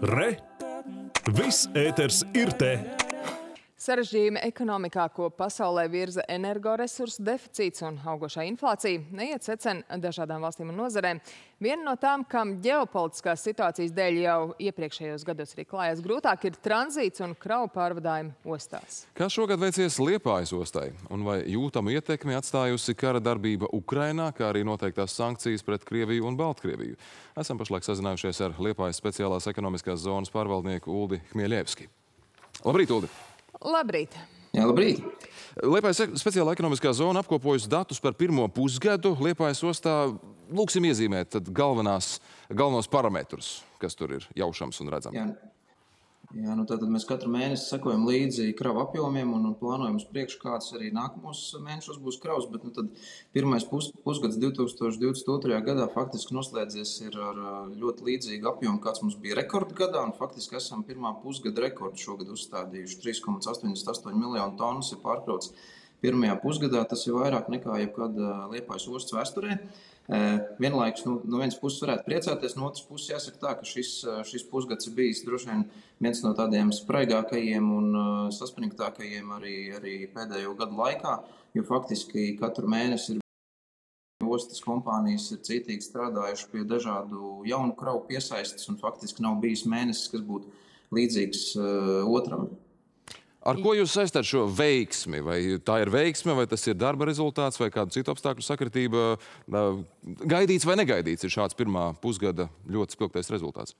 Re! Viss ēters ir te! Sarežģījumi ekonomikā, ko pasaulē virza energoresursu deficīts un augošā inflācija, neiet secen dažādām valstīm un nozarēm. Viena no tām, kam ģeopolitiskās situācijas dēļ jau iepriekšējos gados arī klājās grūtāk, ir tranzīts un kravu pārvadājumi ostās. Kā šogad veicies Liepājas ostai? Un vai jūtamu ietekmi atstājusi kara darbība Ukrainā, kā arī noteiktās sankcijas pret Krieviju un Baltkrieviju? Esam pašlaik sazinājušies ar Liepājas speciālās ekonomiskās zonas pārvaldnieku Uldi Hmieļevski. Labrīt, Uldi! Labrīt! Jā, labrīt! Liepājas speciālā ekonomiskā zona apkopojusi datus par pirmo pusgadu. Liepājas ostā lūksim iezīmēt tad galvenos parametrus, kas tur ir jaušams un redzams. Jā, tātad mēs katru mēnesi sekojam līdzi kravu apjomiem un plānojam uz priekšu, kāds arī nākamos mēnešos būs kravs, bet tad pirmais pusgads 2022. gadā faktiski noslēdzies ir ar ļoti līdzīgu apjomu, kāds mums bija rekordu gadā, un faktiski esam pirmā pusgada rekordu šogad uzstādījuši. 3,88 miljonu tonnas ir pārkrauts pirmajā pusgadā, tas ir vairāk nekā jebkad Liepājas ostas vēsturē. Vienlaikus no vienas puses varētu priecāties, no otras puses jāsaka tā, ka šis pusgads ir bijis droši vien viens no tādiem spraigākajiem un saspringtākajiem arī pēdējo gadu laikā, jo faktiski katru mēnesi ir ostas kompānijas ir cītīgi strādājuši pie dažādu jaunu kravu piesaistes, un faktiski nav bijis mēnesis, kas būtu līdzīgs otram. Ar ko jūs saistāt šo veiksmi? Vai tā ir veiksme, vai tas ir darba rezultāts, vai kādu citu apstākļu sakritība? Gaidīts vai negaidīts ir šāds pirmā pusgada ļoti spilgtais rezultāts?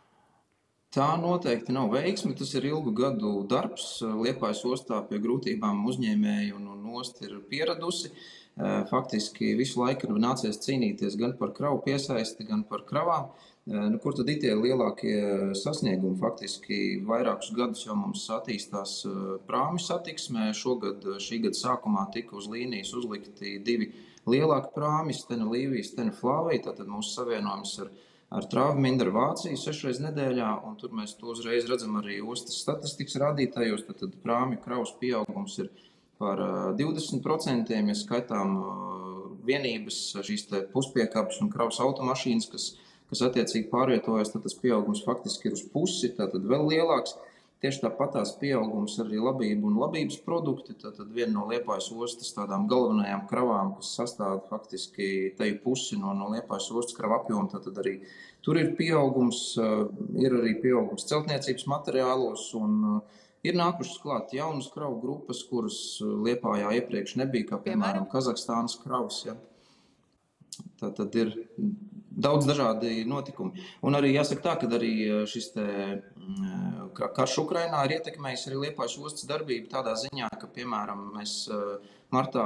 Tā noteikti nav veiksme, tas ir ilgu gadu darbs. Liepājas ostā pie grūtībām uzņēmēji un osta ir pieradusi. Faktiski visu laiku ir nācies cīnīties gan par kravu piesaisti, gan par kravām. Kur tad ir tie lielākie sasniegumi? Faktiski vairākus gadus jau mums attīstās prāmju satiksmē. Šī gada sākumā tika uz līnijas uzlikti 2 lielāki prāmi, Stena Līvija, Stena Flāvija. Tātad mūsu savienojums ar Travminderu Vāciju 6 reizes nedēļā, un tur mēs to uzreiz redzam arī ostas statistikas rādītājos. Tātad prāmju kravas pieaugums ir par 20%, ja skaitām vienības, šīs te puspiekāpes un kravas automašīnas, kas attiecīgi pārvietojas, tad tas pieaugums faktiski ir uz pusi, tātad vēl lielāks. Tieši tāpatās pieaugums arī labību un labības produkti, tātad viena no Liepājas ostas tādām galvenajām kravām, kas sastāv faktiski teju pusi no Liepājas ostas kravu apjoma, tātad arī tur ir pieaugums, ir arī pieaugums celtniecības materiālos un ir nākušas klāt jaunas kravu grupas, kuras Liepājā iepriekš nebija, kā piemēram Kazahstānas kravas. Ja. Tātad ir daudz dažādi notikumi. Un arī jāsaka tā, ka arī šis karš Ukrainā ir ietekmējis arī Liepājas ostas darbību tādā ziņā, ka, piemēram, mēs martā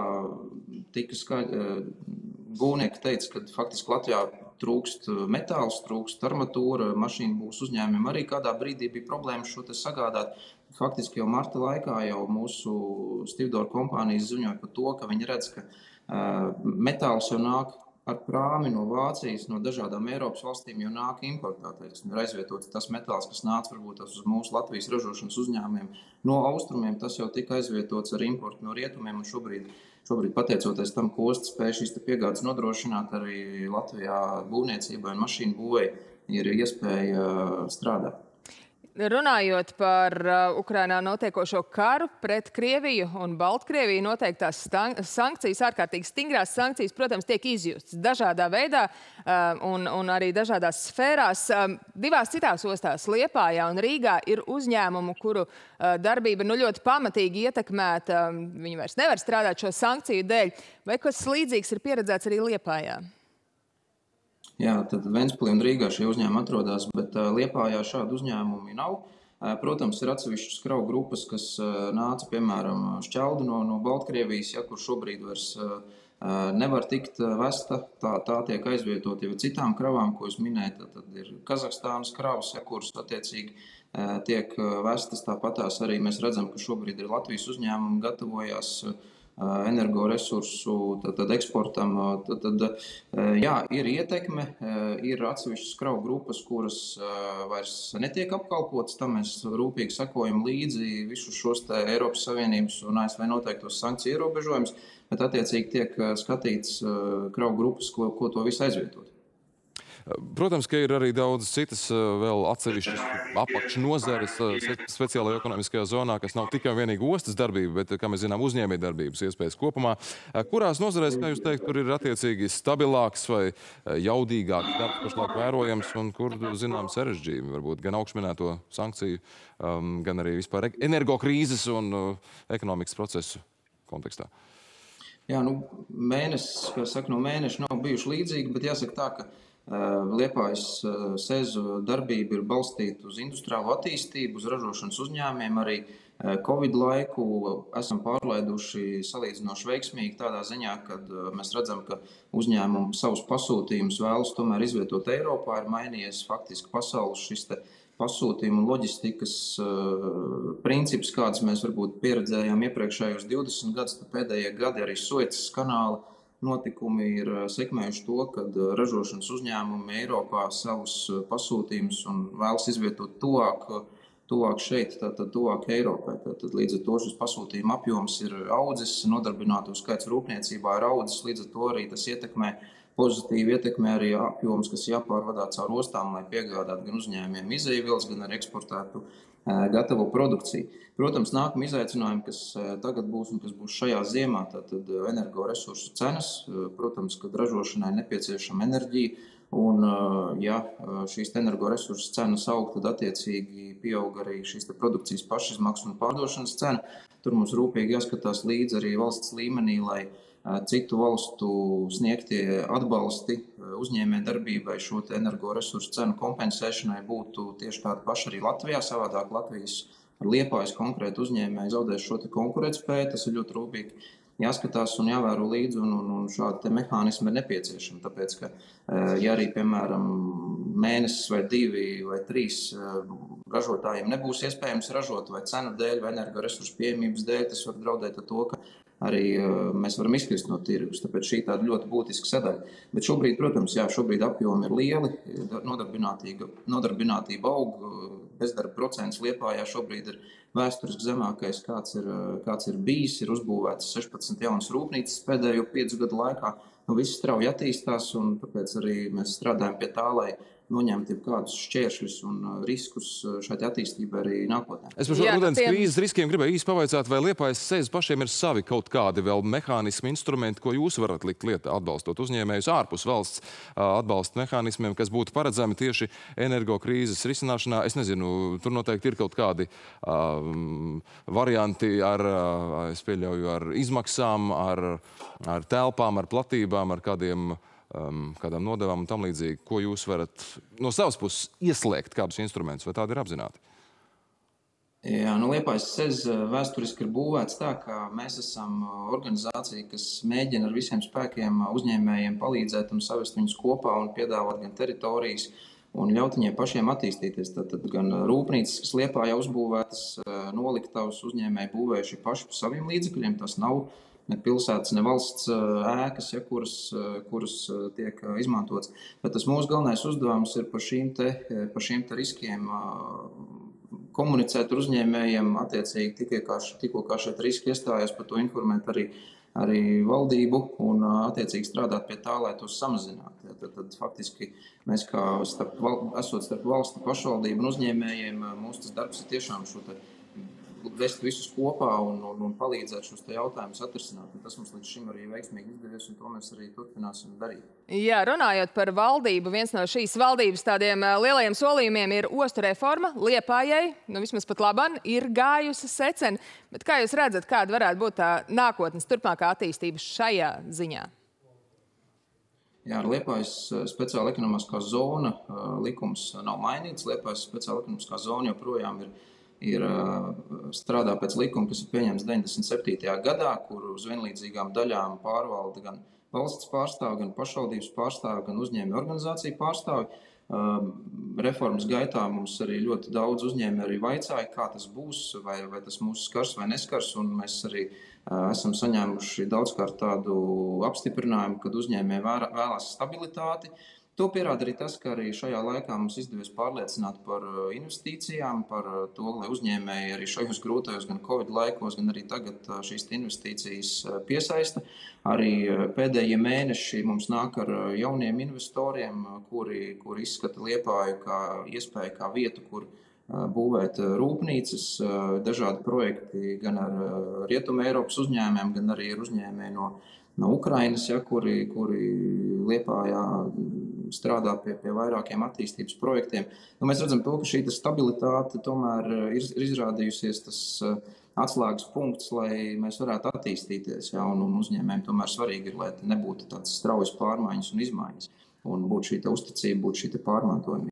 būvnieki teica, ka faktiski Latvijā trūkst metāls, trūkst armatūra, mašīnu būs uzņēmumiem arī kādā brīdī bija problēma šo te sagādāt. Faktiski jau marta laikā jau mūsu Stivdor kompānijas ziņoja par to, ka viņi redz, ka metāls jau nāk ar prāmi no Vācijas, no dažādām Eiropas valstīm jau nāk importētais. Ir aizvietots tas metāls, kas nāca varbūt uz mūsu Latvijas ražošanas uzņēmumiem no austrumiem, tas jau tika aizvietots ar importu no rietumiem, un šobrīd pateicoties tam, ko ostas spēja šīs piegādes nodrošināt, arī Latvijā būvniecībai un mašīnu būvei ir iespēja strādāt. Runājot par Ukrainā notiekošo karu pret Krieviju un Baltkrieviju, noteiktās sankcijas, ārkārtīgi stingrās sankcijas, protams, tiek izjustas dažādā veidā un arī dažādās sfērās. Divās citās ostās, Liepājā un Rīgā, ir uzņēmumu, kuru darbība ļoti pamatīgi ietekmēta. Viņi vairs nevar strādāt šo sankciju dēļ. Vai kas līdzīgs ir pieredzēts arī Liepājā? Jā, tad Ventspilī un Rīgā šie uzņēmumi atrodas, bet Liepājā šādu uzņēmumi nav. Protams, ir atsevišķas kravu grupas, kas nāca, piemēram, šķeldi no Baltkrievijas, kur šobrīd vairs nevar tikt vesta. Tā tiek aizvietota jau citām kravām, ko es minēju. Tad ir Kazahstānas kravas, kuras attiecīgi tiek vestas. Tāpatās arī mēs redzam, ka šobrīd ir Latvijas uzņēmumi gatavojās energoresursu eksportam. Jā, ir ietekme, ir atsevišķas kravu grupas, kuras vairs netiek apkalpotas. Tam mēs rūpīgi sekojam līdzi visus šos Eiropas Savienības un ASV noteiktos sankciju ierobežojumus, bet attiecīgi tiek skatīts kravu grupas, ko to visu aizvietot. Protams, ka ir arī daudz citas vēl atsevišķas apakšnozares speciālajā ekonomiskajā zonā, kas nav tikai vienīgi ostas darbība, bet, kā mēs zinām, uzņēmējdarbības iespējas kopumā. Kurās nozarēs, kā jūs teikt, tur ir attiecīgi stabilāks vai jaudīgāks darbs pašlaik vērojams un kur, zinām, sarežģījumi varbūt gan augšminēto sankciju, gan arī vispār energokrīzes un ekonomikas procesu kontekstā? Jā, mēnesis, kā saka, no mēneša nav bijuši līdzīgi, bet jāsaka tā, ka Liepājas sezu darbība ir balstīta uz industriālo attīstību, uz ražošanas uzņēmumiem. Arī Covid laiku esam pārlaiduši salīdzinoši veiksmīgi tādā ziņā, kad mēs redzam, ka uzņēmumi savus pasūtījumus vēlas tomēr izvietot Eiropā. Ir mainījies faktiski pasaules šis te pasūtījumu un loģistikas princips, kādas mēs varbūt pieredzējām iepriekšējos 20 gadus, tad pēdējie gadi arī Suecas kanāla notikumi ir sekmējuši to, kad ražošanas uzņēmumi Eiropā savus pasūtījumus un vēlas izvietot tuvāk šeit, tātad tuvāk Eiropai. Tātad līdz ar to šis pasūtījuma apjoms ir audzis, nodarbināto skaits rūpniecībā ir audzis, līdz ar to arī tas pozitīvi ietekmē arī apjoms, kas jāpārvadā caur ostām, lai piegādātu gan uzņēmumiem izejvielas, gan arī eksportētu gatavo produkciju. Protams, nākamie izaicinājumi, kas tagad būs un kas būs šajā ziemā, tātad energoresursu cenas. Protams, kad ražošanai nepieciešama enerģija, un ja šīs energoresursu cenas aug, tad attiecīgi pieaug arī šīs produkcijas pašizmaksas un pārdošanas cena. Tur mums rūpīgi jāskatās līdzi arī valsts līmenī, lai citu valstu sniegtie atbalsti uzņēmējdarbībai šo energoresursu cenu kompensēšanai būtu tieši tādi paši arī Latvijā. Savādāk Latvijas ar Liepājas konkrētu uzņēmēju zaudēs šo konkurētspēju. Tas ir ļoti rūpīgi jāskatās un jāvēro līdzi, un šādi mehānismi ir nepieciešami. Tāpēc, ka ja arī, piemēram, mēnesis vai 2 vai 3 ražotājiem nebūs iespējams ražot vai cenu dēļ vai energoresursu pieejamības dēļ, tas var draudēt ar to, ka arī mēs varam izkrist no tirgus. Tāpēc šī tāda ļoti būtiska sadaļa. Bet šobrīd, protams, šobrīd apjomi ir lieli, nodarbinātība aug, bezdarba procents Liepājā šobrīd ir vēsturiski zemākais, kāds ir bijis. Ir uzbūvētas 16 jaunas rūpnīcas pēdējo 5 gadu laikā. Viss strauji attīstās, un tāpēc arī mēs strādājam pie tā, lai noņemt kādus šķēršļus un riskus šai attīstībai arī nākotnē. Es par šo rudens krīzes riskiem gribēju īsti pavaicāt, vai Liepājas sezas pašiem ir savi kaut kādi vēl mehānismi, instrumenti, ko jūs varat likt lietā, atbalstot uzņēmējus ārpus valsts atbalsta mehānismiem, kas būtu paredzami tieši energokrīzes risināšanā. Es nezinu, tur noteikti ir kaut kādi varianti es pieļauju, ar izmaksām, ar telpām, ar platībām, ar kādām nodevām un tam līdzīgi, ko jūs varat no savas puses ieslēgt, kādus instrumentus, vai tādi ir apzināti? Jā, Liepājas seza vēsturiski ir būvēts tā, ka mēs esam organizācija, kas mēģina ar visiem spēkiem uzņēmējiem palīdzēt un savest viņus kopā un piedāvāt gan teritorijas un ļaut viņiem pašiem attīstīties. Tad gan rūpnīcas, kas Liepājā uzbūvētas, noliktavas uzņēmēji būvējuši paši par saviem līdzekļiem, tas nav ne pilsētas, ne valsts ēkas, kuras tiek izmantotas. Bet tas mūsu galvenais uzdevums ir par šīm te riskiem komunicēt ar uzņēmējiem, attiecīgi tikko kā šeit riski iestājās, par to informēt arī valdību un attiecīgi strādāt pie tā, lai tos samazinātu. Tad faktiski mēs esot starp valsti pašvaldību un uzņēmējiem, mūsu tas darbs ir tiešām šo te vest visus kopā un palīdzēt šos jautājumus atrisināt. Un tas mums līdz šim arī veiksmīgi izdevies, un to mēs arī turpināsim darīt. Jā, runājot par valdību, viens no šīs valdības tādiem lielajiem solījumiem ir ostu reforma. Liepājai, vismaz pat laban, ir gājusi secen. Bet kā jūs redzat, kāda varētu būt tā nākotnes turpmākā attīstība šajā ziņā? Jā, ar Liepājas speciāla ekonomiskā zona likums nav mainīts. Liepājas speciāla ekonomiskā zona joprojām ir strādā pēc likuma, kas ir pieņemts 97. gadā, kur uz vienlīdzīgām daļām pārvalda gan valsts pārstāvi, gan pašvaldības pārstāvi, gan uzņēmēju organizāciju pārstāvi. Reformas gaitā mums arī ļoti daudz uzņēmēju arī vaicāja, kā tas būs, vai tas mūs skars vai neskars, un mēs arī esam saņēmuši daudzkārt tādu apstiprinājumu, kad uzņēmēji vēlās stabilitāti. To pierāda arī tas, ka arī šajā laikā mums izdevies pārliecināt par investīcijām, par to, lai uzņēmēji arī šajos grūtajos gan Covid laikos, gan arī tagad šīs investīcijas piesaista. Arī pēdējie mēneši mums nāk ar jauniem investoriem, kuri izskata Liepāju kā iespēju, kā vietu, kur būvēt rūpnīcas, dažādi projekti gan ar Rietuma Eiropas uzņēmējiem, gan arī ar uzņēmēju no Ukrainas, kuri Liepājā strādā pie vairākiem attīstības projektiem. Mēs redzam to, ka šī stabilitāte tomēr ir izrādījusies tas atslēgas punkts, lai mēs varētu attīstīties. Un uzņēmējiem tomēr svarīgi ir, lai nebūtu tādas straujas pārmaiņas un izmaiņas, un būtu šī uzticība, būtu šī pārmantojuma.